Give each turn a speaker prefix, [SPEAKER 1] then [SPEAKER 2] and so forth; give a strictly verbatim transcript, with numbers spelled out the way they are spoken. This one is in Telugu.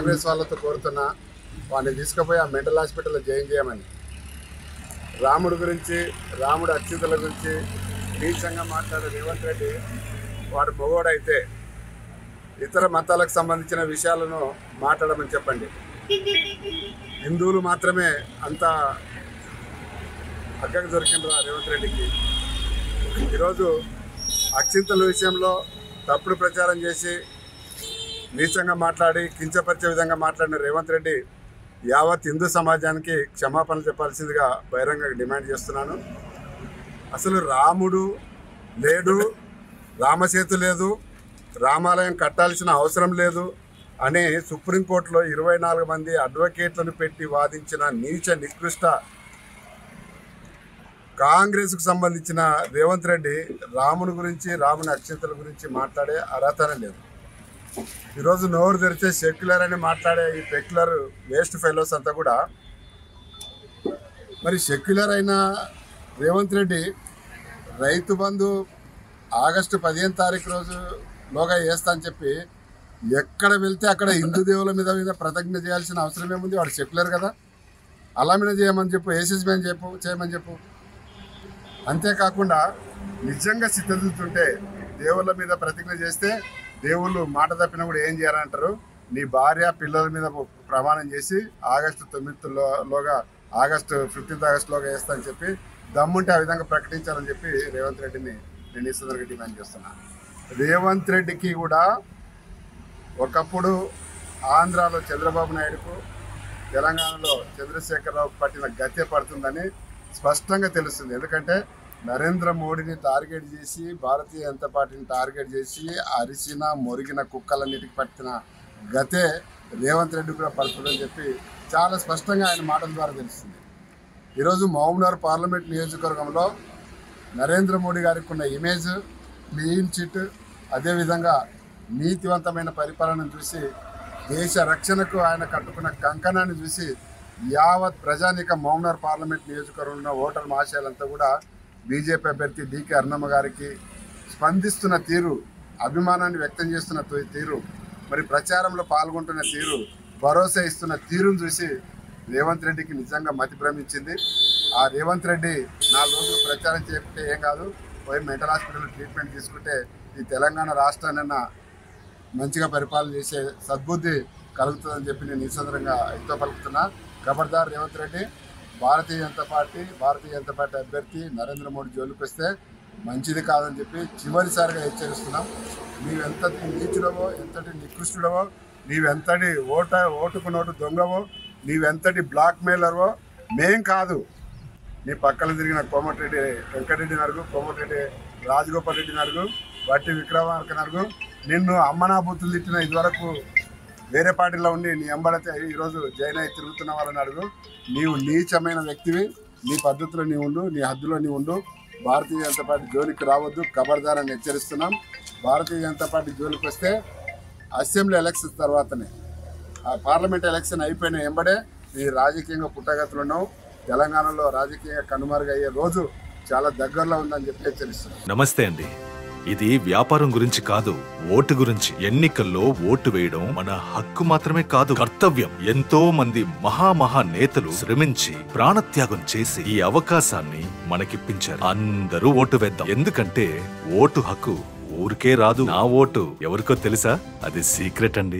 [SPEAKER 1] కాంగ్రెస్ వాళ్ళతో కోరుతున్నా వాడిని తీసుకుపోయి ఆ మెంటల్ హాస్పిటల్లో జాయిన్ చేయమని. రాముడు గురించి, రాముడు అత్యుతుల గురించి నీచంగా మాట్లాడే రేవంత్ రెడ్డి వాడు మొగోడైతే ఇతర మతాలకు సంబంధించిన విషయాలను మాట్లాడమని చెప్పండి. హిందువులు మాత్రమే అంత అగ్గకు దొరికిండ్రు రేవంత్ రెడ్డికి. ఈరోజు అక్షింతల విషయంలో తప్పుడు ప్రచారం చేసి నీచంగా మాట్లాడి కించపరిచే విధంగా మాట్లాడిన రేవంత్ రెడ్డి యావత్ హిందూ సమాజానికి క్షమాపణలు చెప్పాల్సిందిగా బహిరంగ డిమాండ్ చేస్తున్నాను. అసలు రాముడు లేడు, రామసేతు లేదు, రామాలయం కట్టాల్సిన అవసరం లేదు అని సుప్రీంకోర్టులో ఇరవై నాలుగు మంది అడ్వకేట్లను పెట్టి వాదించిన నీచ నికృష్ట కాంగ్రెస్కు సంబంధించిన రేవంత్ రెడ్డి రాముని గురించి, రాముని అక్షంతల గురించి మాట్లాడే అర్హతనే లేదు. ఈరోజు నోరు తెరిచే సెక్యులర్ అని మాట్లాడే ఈ పెక్యులర్ వేస్ట్ ఫెలోస్ అంతా కూడా మరి సెక్యులర్ అయిన రేవంత్ రెడ్డి రైతు బంధు ఆగస్టు పదిహేను తారీఖు రోజు లోగా వేస్తా అని చెప్పి ఎక్కడ వెళ్తే అక్కడ హిందూ దేవుల మీద మీద ప్రతిజ్ఞ చేయాల్సిన అవసరం ఏముంది? వాడు సెక్యులర్ కదా, అలా మీద చేయమని చెప్పు, ఏసీసీ మీద చెప్పు చేయమని చెప్పు. అంతేకాకుండా నిజంగా సిద్ధతుంటే దేవుళ్ళ మీద ప్రతిజ్ఞ చేస్తే దేవుళ్ళు మాట తప్పినా కూడా ఏం చేయాలంటారు? నీ భార్య పిల్లల మీద ప్రమాణం చేసి ఆగస్టు తొమ్మిదిలోగా ఆగస్టు ఫిఫ్టీన్త్ ఆగస్టులోగా వేస్తా అని చెప్పి దమ్ముంటే ఆ విధంగా ప్రకటించాలని చెప్పి రేవంత్ రెడ్డిని నేను ఈ సందర్భంగా డిమాండ్ చేస్తున్నాను. రేవంత్ రెడ్డికి కూడా ఒకప్పుడు ఆంధ్రాలో చంద్రబాబు నాయుడుకు, తెలంగాణలో చంద్రశేఖరరావు పట్టిన గత్య పడుతుందని స్పష్టంగా తెలుస్తుంది. ఎందుకంటే నరేంద్ర మోడీని టార్గెట్ చేసి, భారతీయ జనతా పార్టీని టార్గెట్ చేసి అరిసిన మొరిగిన కుక్కలన్నిటికి పట్టిన గతే రేవంత్ రెడ్డి కూడా పడుతుందని చెప్పి చాలా స్పష్టంగా ఆయన మాటల ద్వారా తెలుస్తుంది. ఈరోజు మహబూబ్నగర్ పార్లమెంట్ నియోజకవర్గంలో నరేంద్ర మోడీ గారికి ఉన్న ఇమేజ్, క్లీన్ చిట్, అదేవిధంగా నీతివంతమైన పరిపాలనను చూసి, దేశ రక్షణకు ఆయన కట్టుకున్న కంకణాన్ని చూసి యావత్ ప్రజానీక మహబూబ్నగర్ పార్లమెంట్ నియోజకవర్గంలో ఓటర్ మహాశయాలంతా కూడా బీజేపీ అభ్యర్థి డీకే అరుణమ్మ గారికి స్పందిస్తున్న తీరు, అభిమానాన్ని వ్యక్తం చేస్తున్న తీరు, మరి ప్రచారంలో పాల్గొంటున్న తీరు, భరోసా ఇస్తున్న తీరును చూసి రేవంత్ రెడ్డికి నిజంగా మతి భ్రమించింది. ఆ రేవంత్ రెడ్డి నాలుగు రోజులు ప్రచారం చేయకుంటే ఏం కాదు, పోయి మెంటల్ హాస్పిటల్ ట్రీట్మెంట్ తీసుకుంటే ఈ తెలంగాణ రాష్ట్రాన్ని మంచిగా పరిపాలన చేసే సద్బుద్ధి కలుగుతుందని చెప్పి నేను ఈ సందర్భంగా ఎంతో పలుకుతున్నా. ఖబర్దార్ రేవంత్ రెడ్డి, భారతీయ జనతా పార్టీ భారతీయ జనతా పార్టీ అభ్యర్థి నరేంద్ర మోడీ జోలికి వస్తే మంచిది కాదని చెప్పి చివరిసారిగా హెచ్చరిస్తున్నాం. నీవెంతటి నీచుడవో, ఎంతటి నికృష్టుడవో, నీవెంతటి ఓట ఓటుకు నోటు దొంగవో, నీవెంతటి బ్లాక్ మెయిలర్వో మేం కాదు. నీ పక్కన తిరిగిన కోమటిరెడ్డి వెంకటరెడ్డి నరుగు, కోమటిరెడ్డి రాజగోపాల్ రెడ్డి నరుగు, బట్టి విక్రమార్క నరుగు, నిన్ను అమ్మనా బూతులు తిట్టిన ఇదివరకు వేరే పార్టీలో ఉండి నీ ఎంబడైతే ఈరోజు జైన్ అయి తిరుగుతున్న వాళ్ళని అడుగు. నీవు నీచమైన వ్యక్తివి, నీ పద్ధతిలో నీ ఉండు, నీ హద్దులో నీ ఉండు. భారతీయ జనతా పార్టీ జోలికి రావద్దు, ఖబర్దార్ అని హెచ్చరిస్తున్నాం. భారతీయ జనతా పార్టీ జోలికి వస్తే అసెంబ్లీ ఎలక్షన్స్ తర్వాతనే, ఆ పార్లమెంట్ ఎలక్షన్ అయిపోయిన ఎంబడే నీ రాజకీయంగా పుట్టగతులు ఉన్నావు. తెలంగాణలో రాజకీయంగా కనుమరుగయ్యే రోజు చాలా దగ్గరలో ఉందని చెప్పి హెచ్చరిస్తున్నాం.
[SPEAKER 2] నమస్తే అండి. ఇది వ్యాపారం గురించి కాదు, ఓటు గురించి. ఎన్నికల్లో ఓటు వేయడం మన హక్కు మాత్రమే కాదు, కర్తవ్యం. ఎంతో మంది మహామహా నేతలు శ్రమించి ప్రాణత్యాగం చేసి ఈ అవకాశాన్ని మనకిప్పించారు. అందరూ ఓటు వేద్దాం. ఎందుకంటే ఓటు హక్కు ఊరికే రాదు. నా ఓటు ఎవరికో తెలుసా? అది సీక్రెట్ అండి.